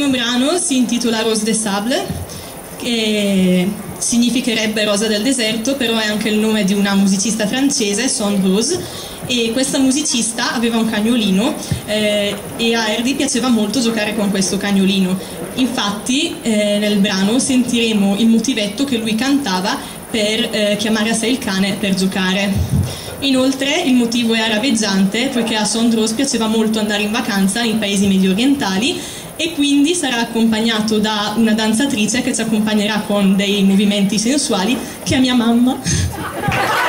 prossimo brano si intitola Rose des Sables, che significherebbe rosa del deserto, però è anche il nome di una musicista francese, Sandra Rose, e questa musicista aveva un cagnolino e a Hardy piaceva molto giocare con questo cagnolino. Infatti nel brano sentiremo il motivetto che lui cantava per chiamare a sé il cane per giocare. Inoltre il motivo è araveggiante, poiché a Sandra Rose piaceva molto andare in vacanza nei paesi medio orientali e quindi sarà accompagnato da una danzatrice che ci accompagnerà con dei movimenti sensuali, che è mia mamma.